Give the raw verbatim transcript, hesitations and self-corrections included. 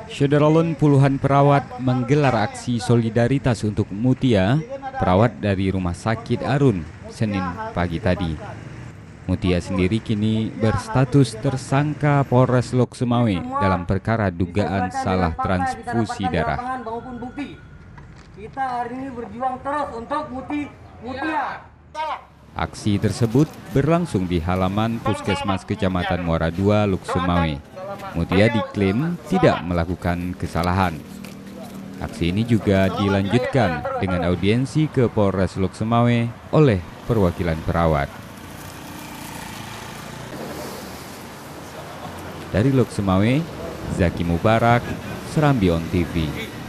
Syederalun puluhan perawat menggelar aksi solidaritas untuk Mutia, perawat dari Rumah Sakit Arun, Senin pagi tadi. Mutia sendiri kini berstatus tersangka Polres Lok Sumawe dalam perkara dugaan salah transfusi darah. Kita hari ini berjuang terus untuk Mutia. Aksi tersebut berlangsung di halaman Puskesmas Kecamatan Muara dua, Lok Sumawe. Mutia diklaim tidak melakukan kesalahan. Aksi ini juga dilanjutkan dengan audiensi ke Polres Lok Sumawe oleh perwakilan perawat. Dari Lok Sumawe, Zaki Mubarak, Serambi On T V.